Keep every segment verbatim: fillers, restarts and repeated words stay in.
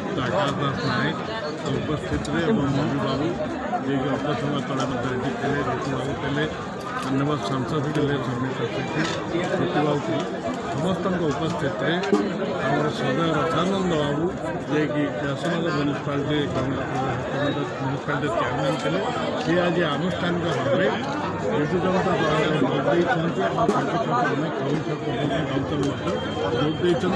आकाश दास नायक उपस्थित मोदी बाबू जी अल्प समय तले ऋतु बाबू थे धन्यवाद सांसद थे सौमित्र सेठी ऋतु बाबू थे समस्त उपस्थित आम सदय रथानंद बाबू जे कि व्यासनगर म्यूनिसिपालिटी म्यूनिसिपालिटी चेयरमैन थे सी आज आनुष्ठानिक भाव विजु जनता दल जोग देते अनेक कौशल जोग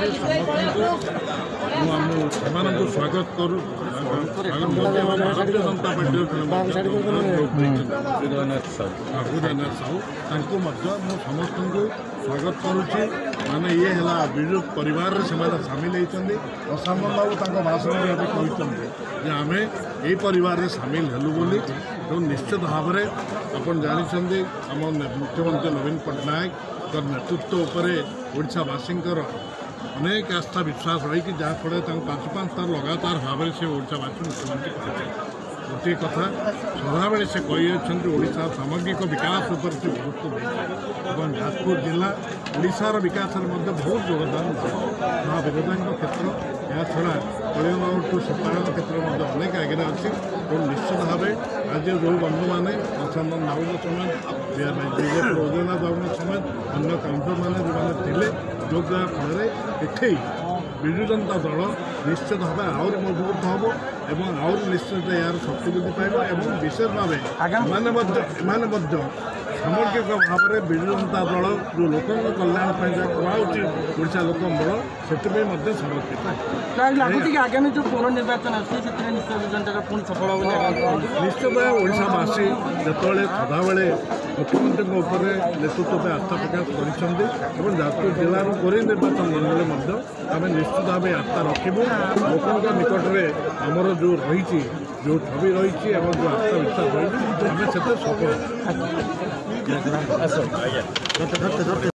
समस्त स्वागत करूँ भारतीय जनता पार्टी अभुदयनाथ साहू समस्त को स्वागत करुच्ची माने ये है विजु परिवार से सामिल होती प्रशांत बाबू भाषण में कहते आम यही परिवार सामिल हेलु बोली तो निश्चित भाव में आपन जानते आम मुख्यमंत्री नवीन पट्टनायक नेतृत्व उपर ओडावासी अनेक आस्था विश्वास रही जहाँफल पांच पांच तार लगातार भाव में से ओडावासी मुख्यमंत्री गोटे कथा सदाबे से कहीड़ा सामग्रिक विकास उपर से गुरुत्व देते जाजपुर जिला ओडार विकास में बहुत योगदान महा विरोधा क्षेत्र या छड़ा कलिंग सीताराम क्षेत्र में अनेक आगे अच्छी और निश्चित भाव आज जो बंधु मैंने प्रशांत बाबू समेत बीजेपी उदयनाथ बाबू समेत अन्य काउंटर मैंने जो थे जोग देवा फल एठे विजु जनता दल निश्चित भाव आहरी मजबूत हम एवं आहरी निश्चित यार शक्ति वृद्धि पाइब विशेष भाव एमाने सामग्रिक भाव में विजु जनता दल जो लोकों कल्याण कराऊँचा लोक बल से समर्पित आगामी जो पुनर्निर्वाचन निश्चित ओडावासी जिते सदाबे मुख्यमंत्री उपर नेतृत्व में आस्था प्रकाश कर जाजपुर जिलार कोरी निर्वाचन मंडल आम निश्चित भाव आस्था रखू लोकों निकट में आमर जो रही जो छवि रही जो आस्था विश्वास रही आम से सफल